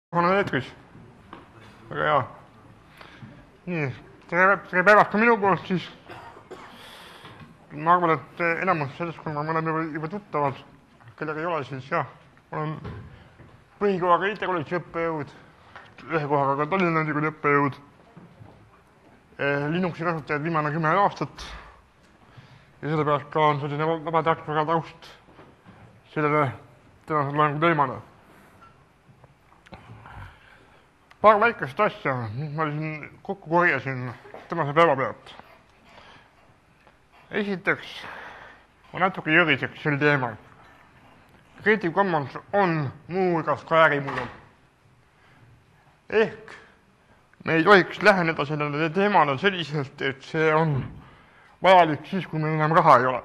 olen eetris. Väga hea. Nii, tere päevast ka minu poolt siis. Ma arvan, et enamus sellest, kui ma oleme juba tuttavad, kellega ei ole, siis jah, olen põhikohaga IT-kolledži õppejõud, ühe kohaga ka Tallinna Ülikooli õppejõud, Linuxi kasutajad viimane 10 aastat ja sellepärast ka on selline vabatarkvara taust sellele tänasel loengu teemale. Paar väikest asja, mis ma kokku korjasin tänase päeva pealt. Esiteks, ma natuke jõriseks sel teemal. Creative Commons on muuhulgas ka ärimudel. Ehk me ei tohiks läheneda sellele teemale selliselt, et see on vajalik siis, kui meil enam raha ei ole.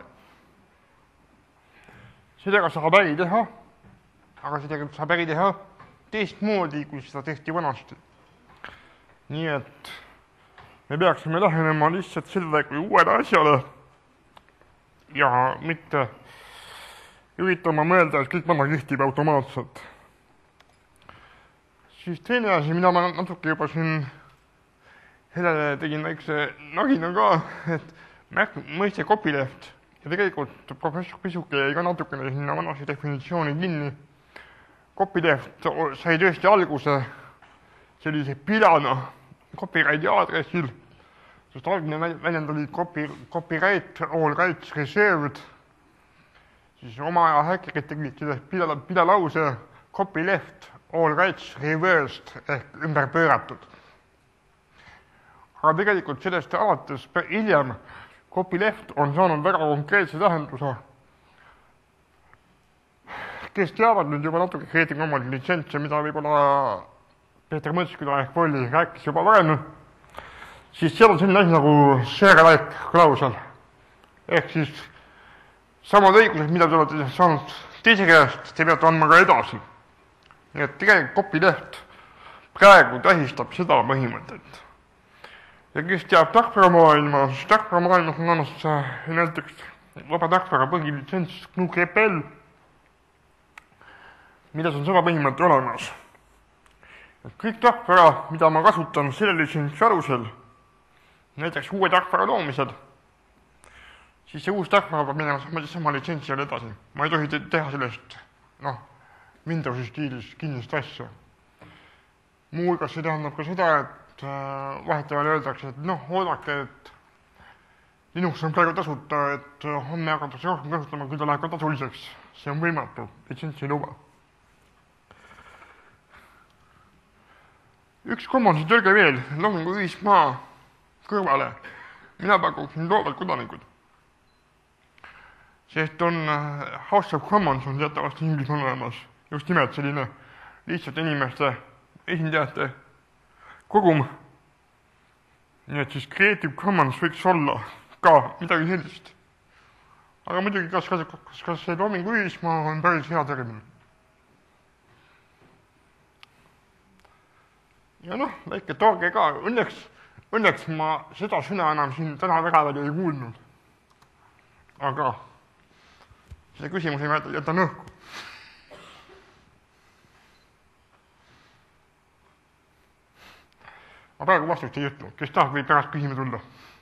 Sellega saab äri teha, aga sellega saab äri teha teistmoodi, kui seda tehti vanasti. Nii et me peaksime lähenema lihtsalt selle kui uuele asjale ja mitte üritama mõelda, et kõik vana kehtib automaatselt. Siis teine asi, mida ma natuke juba siin Helele tegin väikse nagina ka, et mõiste copyleft ja tegelikult professor Pisuke jäi ka natukene sinna vanasi definitsiooni kinni. Copyleft sai tõesti alguse sellise pilana copyrighti aadressil, sest algne väljend oli copyright all rights reserved, siis oma aja häkkerid tegid sellest pilalause copyleft all rights reversed ehk ümber pööratud. Aga tegelikult sellest alates hiljem copyleft on saanud väga konkreetse tähenduse. Kes teavad nüüd juba natuke Creative Commons litsentse, mida võib-olla Peeter Mõtsküla ehk Volli rääkis juba varem, siis seal on selline asi nagu share-alike klausel. Ehk siis samad õigused, mida te olete saanud teise käest, te peate andma ka edasi. Nii et tegelikult copyleft praegu tähistab seda põhimõtet. Ja kes teab tarkvaramaailma, siis tarkvaramaailmas on annast näiteks vaba tarkvara põhilitsents GNU/GPL, milles on sama põhimõte olemas. Kõik tarkvara, mida ma kasutan selle litsentsi alusel, näiteks uue tarkvara loomisel, siis see uus tarkvara peab minema sama litsentsile edasi. Ma ei tohi teha sellest Windowsi stiilis kinnist asja. Muuhulgas see tähendab ka seda, et vahetevahel öeldakse, et oodake, et Linux on praegu tasuta, et homme hakatakse rohkem kasutama, kui ta läheb ka tasuliseks. See on võimatu, litsentsi ei luba. Üks Commonsi tõlge veel, loomingu ühismaa kõrvale. Mina pakuksin loovalt kodanikud. Sest on House of Commons on teatavasti Inglismaal olemas. Just nimelt selline lihtsalt inimeste esindajate kogum. Nii et siis Creative Commons võiks olla ka midagi sellist. Aga muidugi, kas see loomingu ühismaa on päris hea termin? Ja väike torge ka. Õnneks ma seda sõna enam siin täna väga palju ei kuulnud. Aga see küsimus ei jätan õhku. Ma praegu vastust ei ütle. Kes tahab, võib pärast küsima tulla.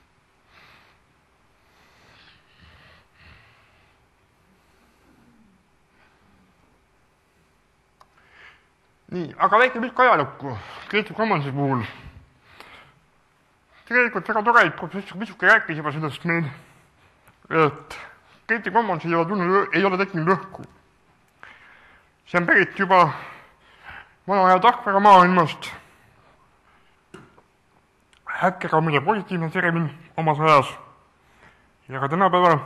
Nii, aga väike pilk ajalukku Creative Commonsi puhul. Tegelikult väga tore, et professor Pisuke rääkis juba sellest meil, et Creative Commons ei ole tekkinud õhku. See on pärit juba vana aja tarkvara maailmast. Häkker on mida positiivne termin omas ajas ja ka tänapäeval.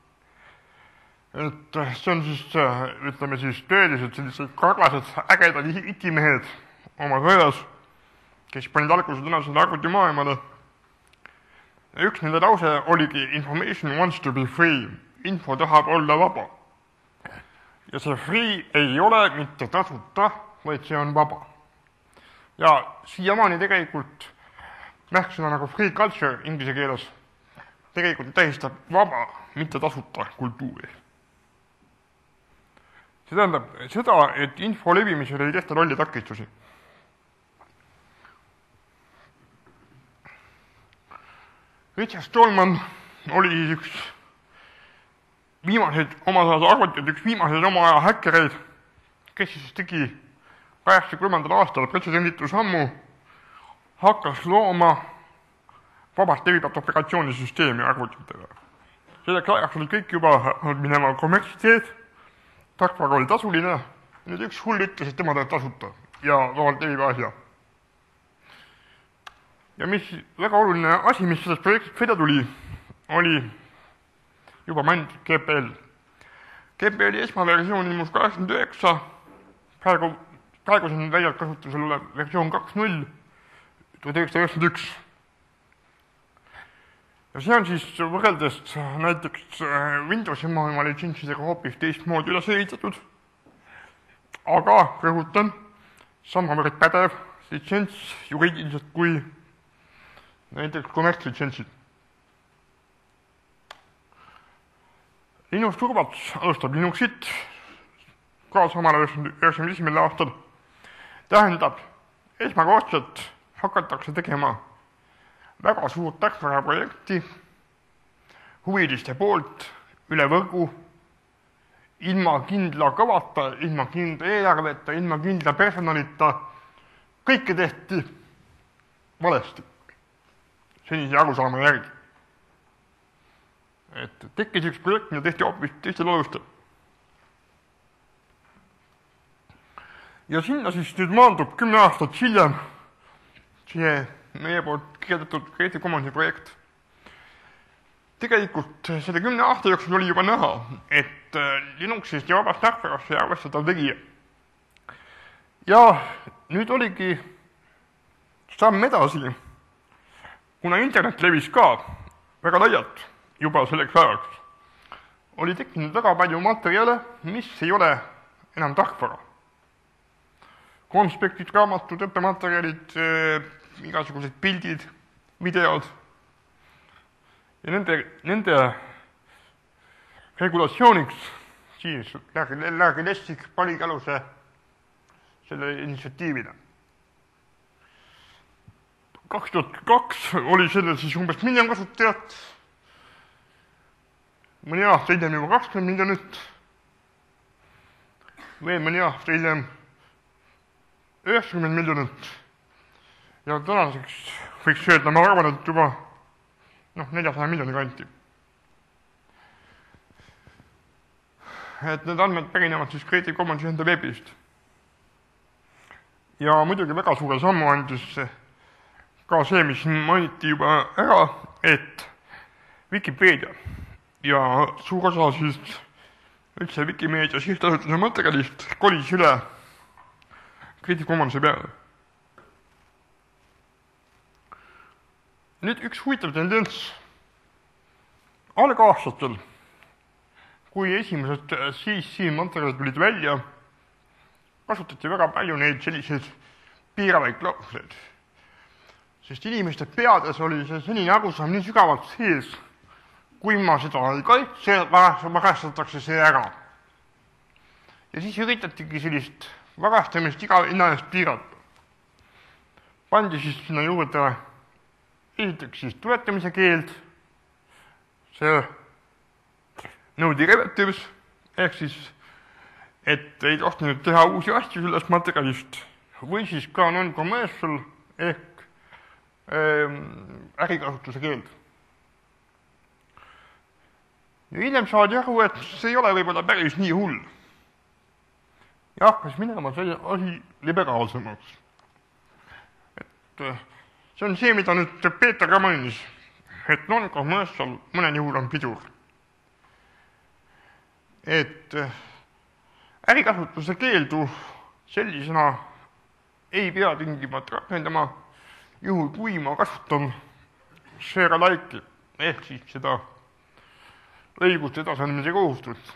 Et see on siis, ütleme siis, tõeliselt sellised karlased, ägedad itimehed oma sõjas, kes panid alguse tänasele arvutimaailmale. Ja üks nende lause oligi information wants to be free. Info tahab olla vaba. Ja see free ei ole mitte tasuta, vaid see on vaba. Ja siiamaani tegelikult märksõna nagu free culture inglise keeles tegelikult tähistab vaba, mitte tasuta kultuuri. See tähendab seda, et info levimisel ei tehta lolli takistusi. Richard Stallman oli üks viimaseid omasaada arvutiid, üks viimaseid oma aja häkkereid, kes siis tegi 80. aastal pretsedenditu sammu, hakkas looma vabalt levivat operatsioonisüsteemi arvutitele. Selleks ajaks oli kõik juba minema kommertsteed, tarkvara oli tasuline, nüüd üks hull ütles, et tema teeb tasuta ja vabalt leviva asja. Ja mis väga oluline asi, mis sellest projektist välja tuli, oli juba mainitud GPL. GPL-i esmaversioon ilmus 89, praegu siin väljalt kasutusel olev versioon 2.0, 1991. Ja see on siis võrreldes näiteks Windowsi maailma litsentsidega hoopis teistmoodi üles ehitatud, aga rõhutan, samavõrd pädev litsents juriidiliselt kui näiteks kommertslitsentsid. Linux Turvats alustab Linuxit ka samal 1991. aastal. Tähendab, esmakordselt hakatakse tegema väga suurt tarkvaraprojekti huviliste poolt üle võrgu, ilma kindla kavata, ilma kindla eelarveta, ilma kindla personalita. Kõike tehti valesti, senise arusaama järgi. Et tekkis üks projekt, mida tehti hoopis teistel alustel. Ja sinna siis nüüd maandub 10 aastat hiljem see meie poolt kirjeldatud Creative Commonsi projekt. Tegelikult selle 10 aasta jooksul oli juba näha, et Linuxist ja vabast tarkvarast sai arvestatav tegija. Ja nüüd oligi samm edasi, kuna internet levis ka väga laialt juba selleks ajaks, oli tekkinud väga palju materjale, mis ei ole enam tarkvara. Konspektid, raamatud, õppematerjalid, igasugused pildid, videod. Ja nende regulatsiooniks siis Larry Lessig panigi aluse selle initsiatiivile. 2002 oli sellel siis umbes miljon kasutajat, mõni aasta hiljem juba 20 miljonit, veel mõni aasta hiljem 90 miljonit ja tänaseks võiks öelda, ma arvan, et juba 400 miljoni kanti. Et need andmed pärinevad siis Creative Commonsi enda veebist. Ja muidugi väga suure sammu andis ka see, mis mainiti juba ära, et Wikipedia ja suur osa siis üldse Wikimeedia sihtasutuse materjalist kolis üle Creative Commonsi peale. Nüüd üks huvitav tendents. Algaastatel, kui esimesed CC materjalid tulid välja, kasutati väga palju neid selliseid piiravaid klauseid. Sest inimeste peades oli see senine arusaam nii sügavalt sees, kui ma seda ei kaitse, varastatakse see ära. Ja siis üritatigi sellist varastamist iga hinna eest piirata. Pandi siis sinna juurde esiteks siis tuletamise keeld, see no derivatives, ehk siis, et ei tohtinud teha uusi asju sellest materjalist, või siis ka non-commercial ehk ärikasutuse keeld. Ja hiljem saadi aru, et see ei ole võib-olla päris nii hull. Ja hakkas minema see asi liberaalsemaks. Et see on see, mida nüüd Peeter ka mainis, et non-commercial mõnel juhul on pidur. Et ärikasutuse keeldu sellisena ei pea tingimata rakendama, juhul kui ma kasutan share alike'i ehk siis seda õigust edasandmise kohustust.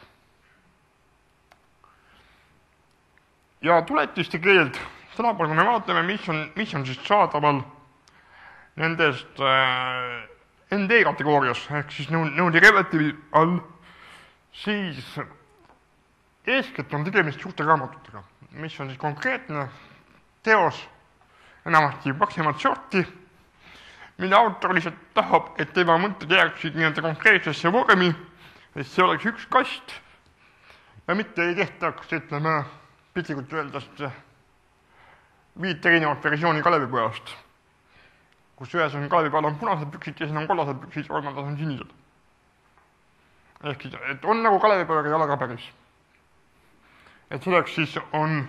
Ja tuletiste keeld, seda pole me vaatame, mis on siis saadaval nendest ND kategoorias, ehk siis no derivatiivi all, siis eeskätt on tegemist suurte raamatutega, mis on siis konkreetne teos, enamasti maksimat sorti, mille autor lihtsalt tahab, et tema mõtted jääksid nii-öelda konkreetsesse vormi, et see oleks üks kast ja mitte ei tehtaks, ütleme, piltlikult öeldast 5 erinevat versiooni Kalevipojast, kus ühes on Kalevipojal on punased püksid, teises on kollased püksid, kolmandas on sinised. Ehk siis, et on nagu Kalevipojaga ei ole ka päris. Et selleks siis on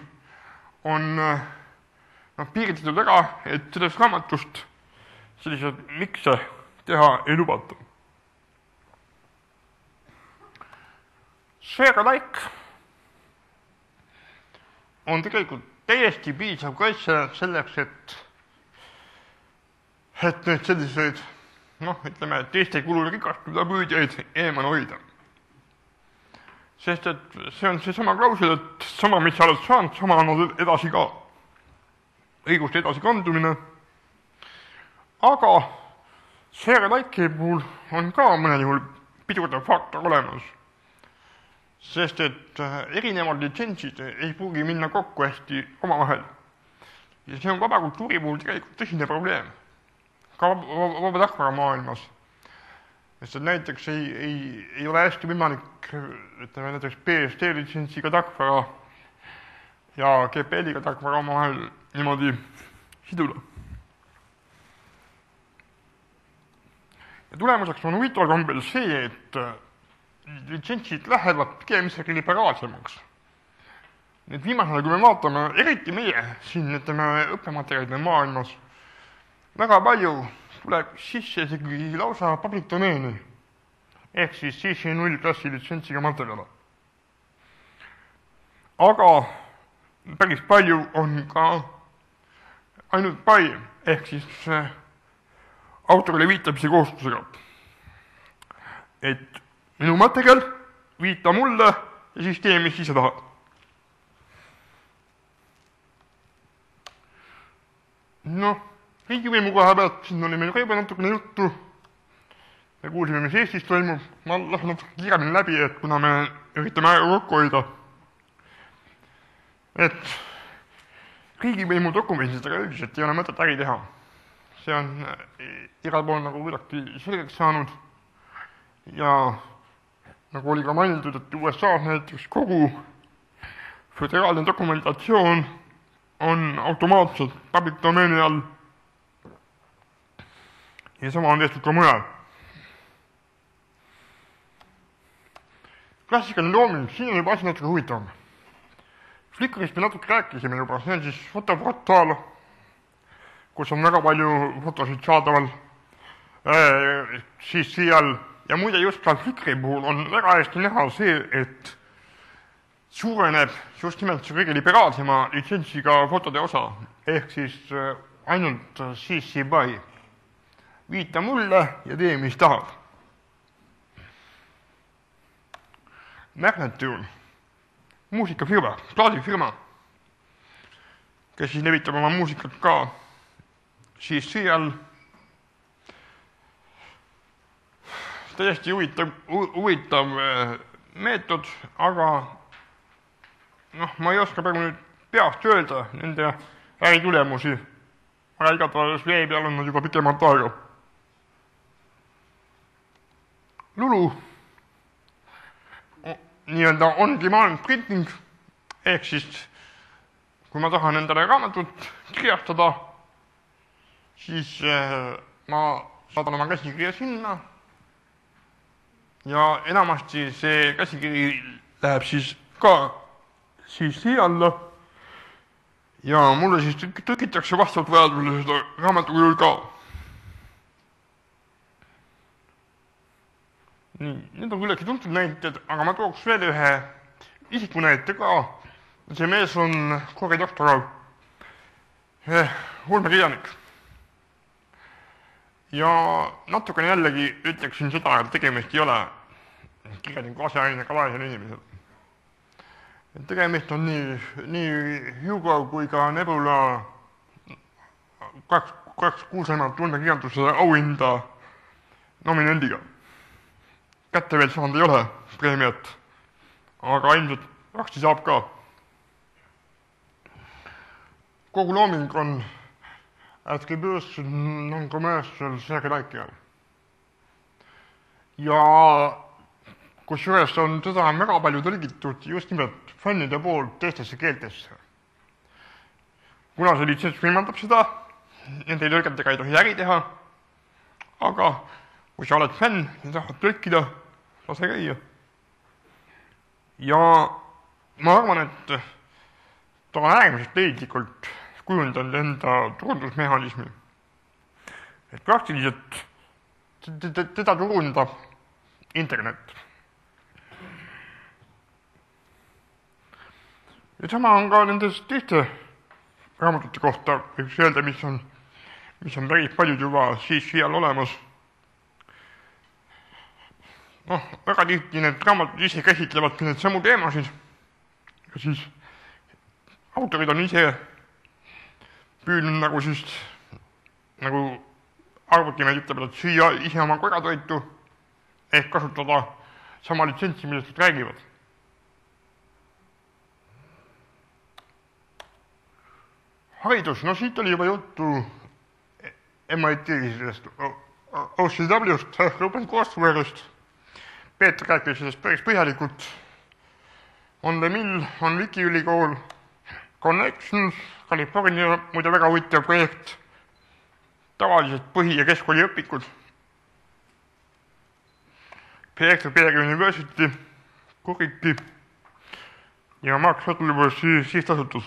piiritletud ära, et sellest raamatust sellised mikse teha ei lubata. Sfääralaik on tegelikult täiesti piisav kaitse selleks, et neid selliseid, ütleme, teiste kulul rikastuda püüdjaid eemal hoida. Sest et see on seesama klausel, et sama, mis sa oled saanud, sama on edasi ka. Õiguste edasi kandumine. Aga sfääralaiki puhul on ka mõnel juhul pidurdav faktor olemas. Sest et erinevad litsentsid ei pruugi minna kokku hästi omavahel. Ja see on vaba kultuuri puhul tegelikult tõsine probleem. Ka vaba tarkvara maailmas. Sest et näiteks ei ole hästi võimalik, ütleme näiteks BSD litsentsiga tarkvara ja GPL-iga tarkvara omavahel niimoodi siduda. Ja tulemuseks on huvitaval kombel see, et litsentsid lähevad pigem isegi liberaalsemaks. Nüüd viimasel, kui me vaatame, eriti meie siin, ütleme, õppematerjalide maailmas, väga palju tuleb sisse isegi lausa public domaini, ehk siis CC0 klassi litsentsiga materjale. Aga päris palju on ka ainult by, ehk siis autorile viitamise kohustusega. Et minu materjal viita mulle ja siis tee, mis ise tahad. Riigivõimu koha pealt, siin oli meil ka juba natukene juttu. Me kuulsime, mis Eestis toimub. Ma lähen natuke kiiremini läbi, et kuna me üritame aega kokku hoida. Et riigivõimu dokumendidega üldiselt ei ole mõtet äri teha. See on igal pool nagu kuidagi selgeks saanud. Ja nagu oli ka mainitud, et USA-s näiteks kogu föderaalne dokumentatsioon on automaatselt public domaini all. Ja sama on tehtud ka mujal. Klassikaline looming, siin on juba asi natuke huvitavam. Flickrist me natuke rääkisime juba, see on siis fotoportaal, kus on väga palju fotosid saadaval siis seal. Ja muide just ka Flickri puhul on väga hästi näha see, et suureneb just nimelt see kõige liberaalsema litsentsiga fotode osa, ehk siis ainult CC BY. Viita mulle ja tee, mis tahad. Magnatune, muusikafirma, plaadifirma, kes siis levitab oma muusikat ka CC all. Täiesti huvitav meetod, aga ma ei oska praegu nüüd peast öelda nende äritulemusi, aga igatahes vee peal on nad juba pikemat aega. Lulu nii-öelda on-demand printing, ehk siis kui ma tahan endale raamatut kirjastada, siis ma saadan oma käsikirja sinna ja enamasti see käsikiri läheb siis ka siia alla ja mulle siis tõkitakse vastavalt vajadusele seda raamatukujul ka. Nii, need on küllaltki tuntud näited, aga ma tooks veel ühe isiku näite ka. See mees on koridoktoraal, ulmekirjanik. Ja natukene jällegi ütleksin seda, et tegemist ei ole kirjaniku aseainega vaesel inimesel. Tegemist on nii Hugo kui ka Nebula kaks kuulsaimat ulmekirjanduse auhinda nominendiga. Kätte veel saanud ei ole preemiat, aga ilmselt varsti saab ka. Kogu looming on att det behövs någon commercial säkert aikial. Ja kusjuures on seda väga palju tõlgitud just nimelt fännide poolt teistesse keeltesse. Kuna see litsents võimaldab seda, nende tõlgetega ei tohi äri teha, aga kui sa oled fänn ja tahad tõlkida, lase käia. Ja ma arvan, et ta on äärmiselt leidlikult kujundanud enda turundusmehhanismi. Et praktiliselt teda turundab internet. Ja sama on ka nendes teiste raamatute kohta, võiks öelda, mis on päris paljud juba seal olemas. Väga tihti need raamatud ise käsitlevad need samu teemasid ja siis autorid on ise püüdnud nagu arvutimees ütleb, et süüa ise oma korratoitu ehk kasutada sama litsentsi, millest nad räägivad. Haridus, siit oli juba juttu MIT-st, OCW-st, Open Courseware-st. Peeter rääkis sellest päris põhjalikult. On The Mill, on Wiki ülikool, Connections, California, muide väga huvitav projekt, tavaliselt põhi- ja keskkooli õpikud, Peer University, Kuriki ja Mark Shuttleworthi sihtasutus.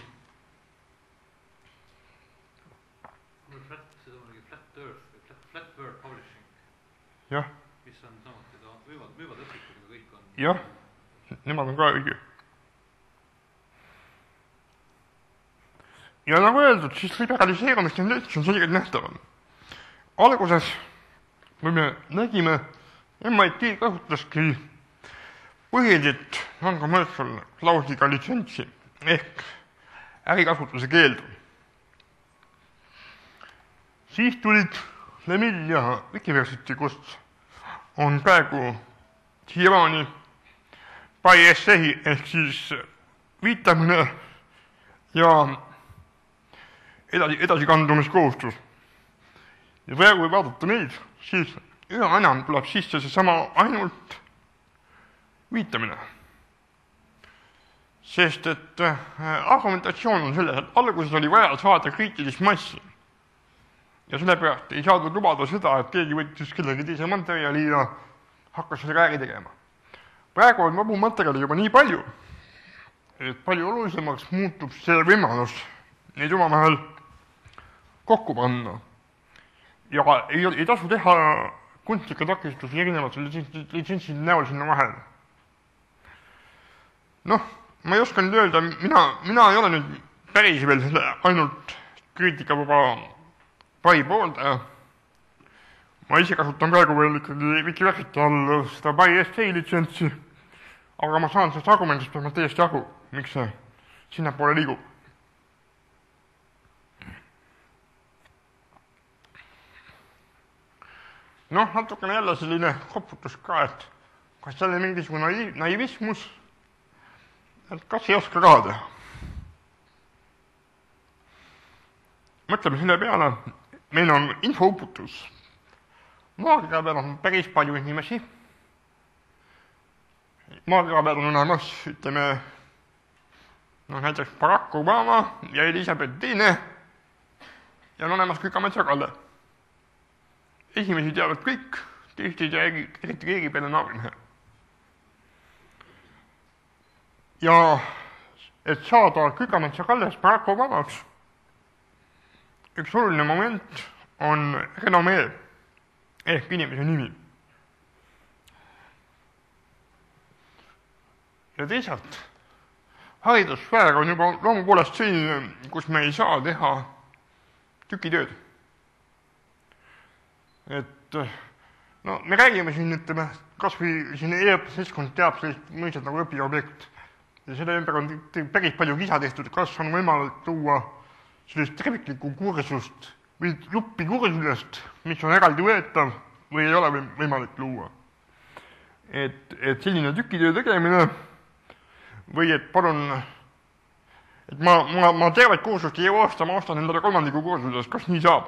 Jah. Mis on samuti, müüvad õpikud, aga kõik on... Jah, nemad on ka õige. Ja nagu öeldud, siis liberaliseerumist tendents on selgelt nähtaval. Alguses, kui me nägime, MIT kasutaski põhiliselt non-commercial klausiga litsentsi ehk ärikasutuse keeldu. Siis tulid The Mill ja Wikiversity, kus on praegu siiamaani BISA ehk siis viitamine ja edasikandumiskohustus. Ja praegu kui vaadata neid, siis üha enam tuleb sisse see sama ainult viitamine. Sest et argumentatsioon on selles, et alguses oli vaja saada kriitilist massi. Ja sellepärast ei saadud lubada seda, et keegi võttis kellegi teise materjali ja hakkas selle ääri tegema. Praegu on vabu materjali juba nii palju, et palju olulisemaks muutub see võimalus neid omavahel kokku panna. Ja ei tasu teha kunstlikke takistusi erinevate litsentside näol sinna vahele. Ma ei oska nüüd öelda, mina ei ole nüüd päris veel selle ainult kriitikavaba pai pooldaja. Ma ise kasutan praegu veel ikkagi Wikiversity all seda BISA litsentsi, aga ma saan sellest argumentist täiesti aru, miks see sinna poole liigub. Natukene jälle selline koputus ka, et kas jälle mingisugune naivismus, et kas ei oska raha teha. Mõtleme selle peale, meil on infouputus. Maakera peal on päris palju inimesi. Maakera peal on olemas, ütleme, näiteks Barack Obama ja Elizabeth II ja on olemas Kükametsa Kalle. Esimesi teavad kõik, teised eriti keegi peale naabrimhe. Ja et saada Kükametsa Kallest Barack Obamaks, üks oluline moment on renomee ehk inimese nimi. Ja teisalt, haridussfäär on juba loomupoolest selline, kus me ei saa teha tükitööd. Et me räägime siin, ütleme, kas või siin e-õppesestkond teab sellist mõistet nagu õpiobjekt. Ja selle ümber on päris palju kisa tehtud, kas on võimalik tuua sellist terviklikku kursust või juppi kursusest, mis on eraldi võetav või ei ole võimalik luua. Et selline tükitöö tegemine või et palun et ma tervet kursust ei jõua osta, ma ostan endale kolmandiku kursusest, kas nii saab?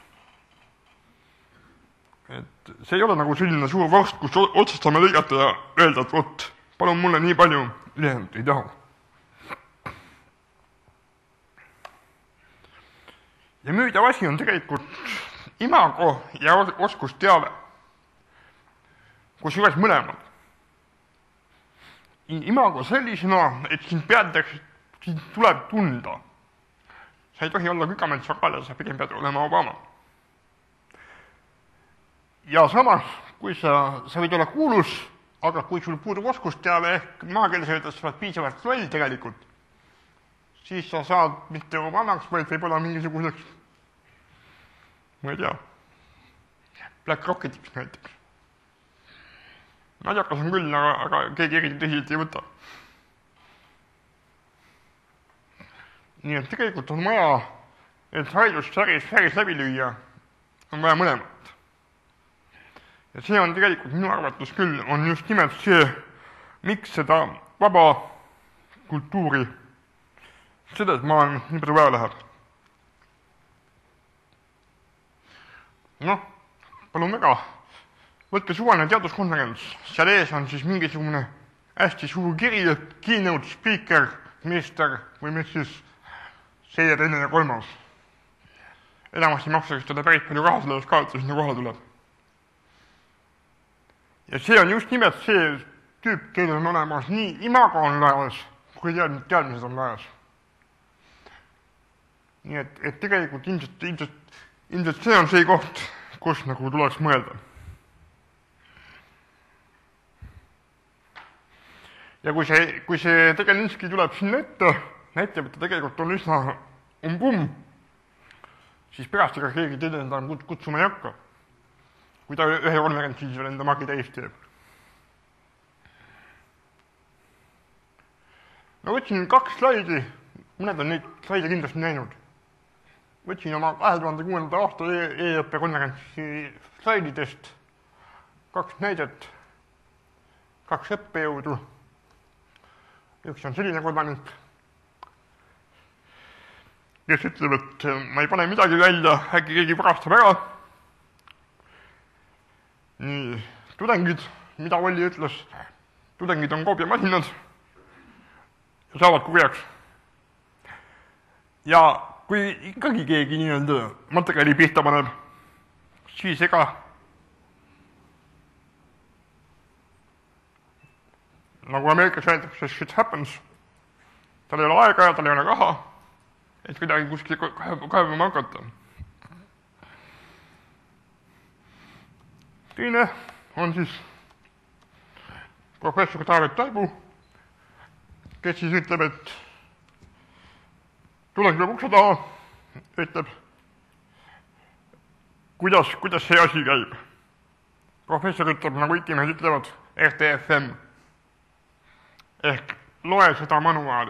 Et see ei ole nagu selline suur vorst, kus otsustame lõigata ja öelda, et vot, palun mulle nii palju, ülejäänud ei taha. Ja müüdav asi on tegelikult imago ja oskusteave, kus üles mõlemad. Imago sellisena, et sind tuleb tunda. Sa ei tohi olla Kükamets Vakal, sa pigem pead olema Obama. Ja samas, kui sa võid olla kuulus, aga kui sul puudub oskusteave ehk maakeeles öeldes sa oled piisavalt loll tegelikult, siis sa saad mitte Obamaks, vaid võib-olla mingisuguseks, ma ei tea, Black Rocketiks näiteks. Naljakas on küll, aga keegi eriti tõsiselt ei võta. Nii et tegelikult on vaja, et haridussfääris läbi lüüa, on vaja mõlemat. Ja see on tegelikult minu arvatus küll, on just nimelt see, miks seda vaba kultuuri selles maailmas nii palju vaja läheb. Noh, palun väga, võtke suvaline teaduskonverents, seal ees on siis mingisugune hästi suur kiri, keynote speaker, minister või mis siis see ja teine ja kolmas. Enamasti maksaks teda päris palju raha selles kaotus, sinna kohale tuleb. Ja see on just nimelt see tüüp, kellel on olemas nii imago on lajas, kui teadmised on lajas. Nii et tegelikult ilmselt see on see koht, kus nagu tuleks mõelda. Ja kui see Tegelinski tuleb sinna ette, näitab, et ta tegelikult on üsna umbum, siis pärast ega keegi teile enda kutsuma ei hakka, kui ta ühe konverentsi veel enda magi täis teeb. Ma võtsin 2 slaidi, mõned on neid slaide kindlasti näinud. Võtsin oma 2006. aasta e-õppe konverentsi slaididest 2 näidet, 2 õppejõudu. Üks on selline kodanik, kes ütleb, et ma ei pane midagi välja, äkki keegi parastab ära. Nii, tudengid, mida Olli ütles, tudengid on koopiamasinad ja saavad kurjaks. Ja kui ikkagi keegi nii-öelda materjali pihta paneb, siis ega nagu Ameerikas öeldakse, shit happens, tal ei ole aega ja tal ei ole raha, et kuidagi kuskil kaevama hakata. Teine on siis professor Taavet Taibu, kes siis ütleb, et tulen küll ukse taha, ütleb, kuidas see asi käib. Professor ütleb, nagu itimehed ütlevad, RTFM. Ehk loe seda manuaali.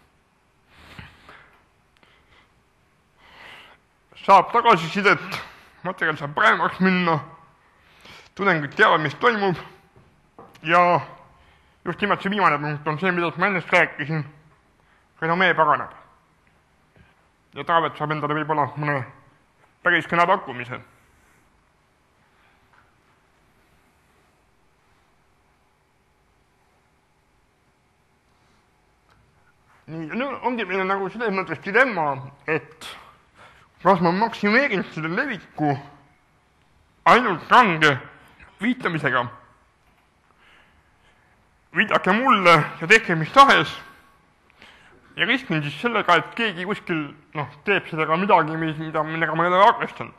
Saab tagasisidet, materjal saab paremaks minna, tudengid teavad, mis toimub ja just nimelt see viimane punkt on see, mida ma ennast rääkisin, renomee paraneb. Ja Taavet saab endale võib-olla mõne päris kena pakkumise. Nii, nüüd ongi meile nagu selles mõttes dilemma, et kas ma maksimeerin selle leviku ainult range viitamisega. Viidake mulle ja tehke mis tahes ja riskin siis sellega, et keegi kuskil teeb sellega midagi, millega ma ei ole arvestanud.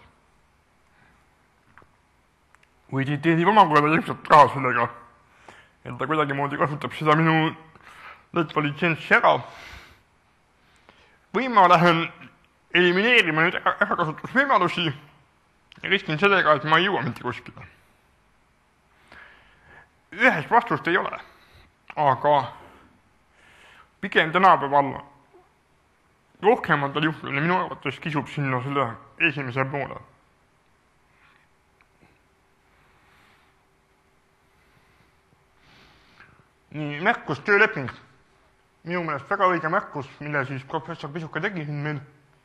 Või teenib omakorda ilmselt raha sellega, et ta kuidagi moodi kasutab seda minu lõtva litsentsi ära. Või ma lähen elimineerima nüüd ärakasutusvõimalusi ja riskin sellega, et ma ei jõua mitte kuskile. Ühest vastust ei ole, aga pigem tänapäeval rohkematel juhtudel minu arvates kisub sinna selle esimese poole. Nii, märkus tööleping. minu meelest väga õige märkus, mille siis professor Pisuke tegi siin meil,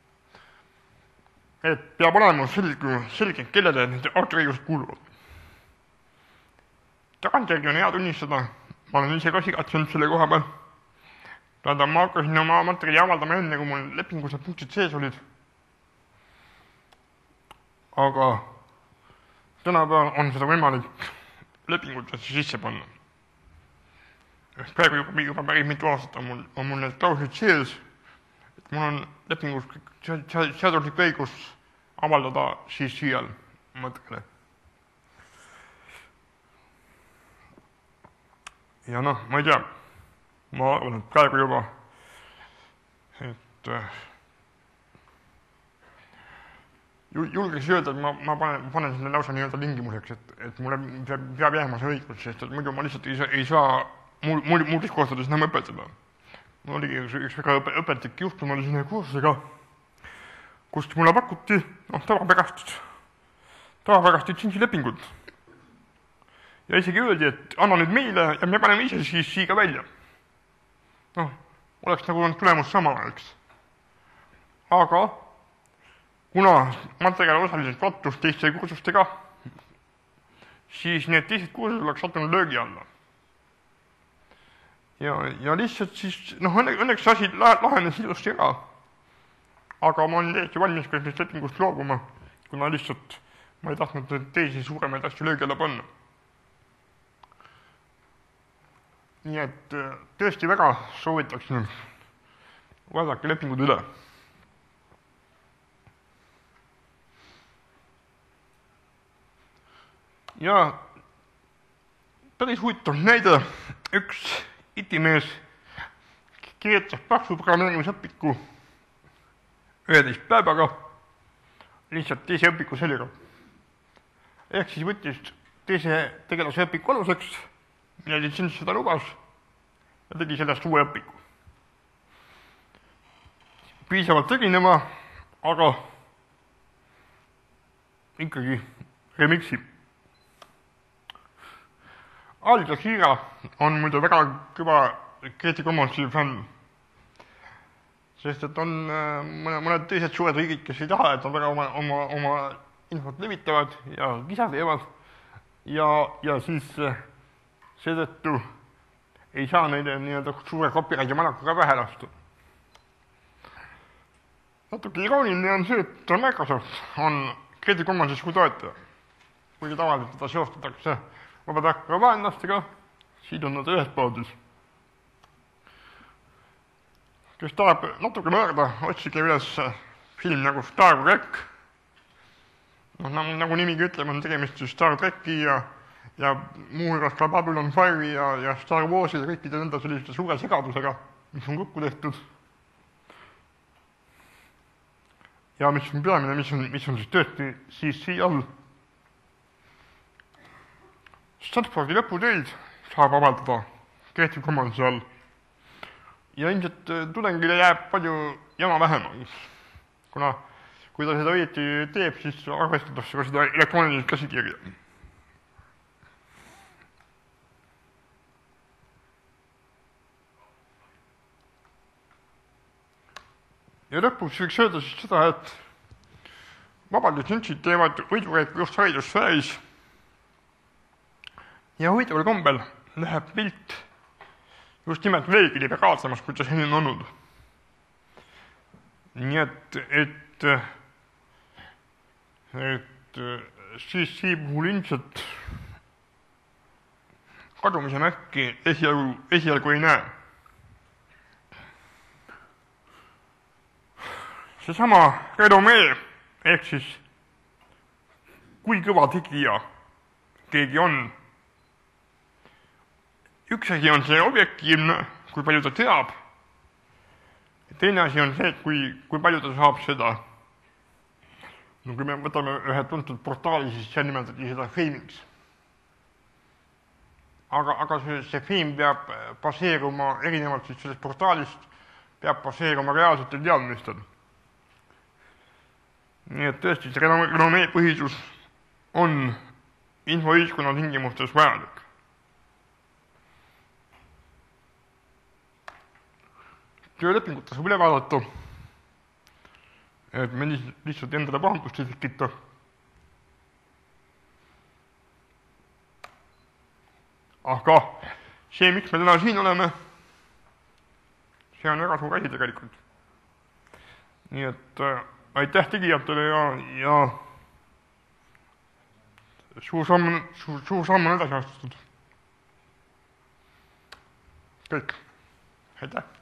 et peab olema selge, kellele need autoriõigused kuuluvad. Tagantjärgi on hea tunnistada, ma olen ise ka sigatsenud selle koha peal. Tähendab, ma hakkasin oma materjali avaldama enne, kui mul lepingus need punktid sees olid. Aga tänapäeval on seda võimalik lepingutesse sisse panna. Praegu juba päris mitu aastat on mul need klauslid sees, et mul on lepingus seaduslik õigus avaldada siis siial mõttele. Ja noh, ma ei tea, ma arvan, et praegu juba, et julgeks öelda, et ma panen selle lausa nii-öelda tingimuseks, et mulle peab jääma see õigus, sest et muidu ma lihtsalt ei saa muudis kohtades enam õpetada. Mul oligi üks väga õpetlik juhtum oli sinna kursusega, kust mulle pakuti tavapärast litsentsilepingut. Ja isegi öeldi, et anna nüüd meile ja me paneme ise siis siia välja. Oleks nagu tulemus sama, eks. Aga kuna materjal osaliselt kattus teiste kursustega, siis need teised kursused oleks sattunud löögi alla. Ja lihtsalt siis, õnneks asi lahenes ilusti ära. Aga ma olin täiesti valmis ka sellest lepingust loobuma, kuna lihtsalt ma ei tahtnud teisi suuremaid asju löögi alla panna. Nii et tõesti väga soovitaksin vaadake lepingud üle. Ja päris huvitav näide, üks itimees kirjutas paksu programmeerimisõpiku 11 päevaga lihtsalt teise õpiku sellega. Ehk siis võttis teise tegelase õpiku aluseks, mille litsents seda lubas ja tegi sellest uue õpiku. Piisavalt erineva, aga ikkagi remixi. Al Jazeera on muidu väga kõva Creative Commonsi fänn, sest et on mõned teised suured riigid, kes ei taha, et nad väga oma infot levitavad ja kisa teevad ja siis seetõttu ei saa neile nii-öelda suure copyrighti manakuga pähe lasta. Natuke irooniline on see, et Microsoft on Creative Commonsis kui toetaja, kuigi tavaliselt teda seostatakse vabatahtliku vaenlastega, siin on nad ühes poodis. Kes tahab natuke mõelda, otsige üles film nagu Star Trek. Nagu nimigi ütleme, on tegemist Star Treki ja muuhulgas ka Babylon 5 ja Star Warsi ja kõikide nende selliste suure segadusega, mis on kokku tehtud. Ja mis on peamine, mis on siis tõesti CC all. Stanfordi lõputöid saab avaldada Creative Commonsi all. Ja ilmselt tudengile jääb palju jama vähemaks, kuna kui ta seda õieti teeb, siis arvestatakse ka seda elektroonilist käsikirja. Ja lõpuks võiks öelda siis seda, et vabad litsentsid teevad võidukäiku just haridussfääris ja huvitaval kombel läheb pilt just nimelt veelgi liberaalsemaks, kui ta selline on olnud. Nii et CC puhul ilmselt kadumise märki esialgu ei näe. Seesama renomee, ehk siis kui kõva tegija keegi on. Üks asi on see objektiivne, kui palju ta teab. Teine asi on see, kui palju ta saab seda. No kui me võtame ühe tuntud portaali, siis see nimetati seda feimiks. Aga see feim peab baseeruma erinevalt siis sellest portaalist, peab baseeruma reaalsetel teadmistel. Nii et tõesti, see renomee põhisus on infoühiskonna tingimustes vajalik. töölepingut tasub üle vaadata, et me lihtsalt endale pahandust ei tekita. Aga see, miks me täna siin oleme, see on väga suur asi tegelikult. Nii et aitäh tegijatele ja suur samm on edasi astutud. Kõik. Aitäh!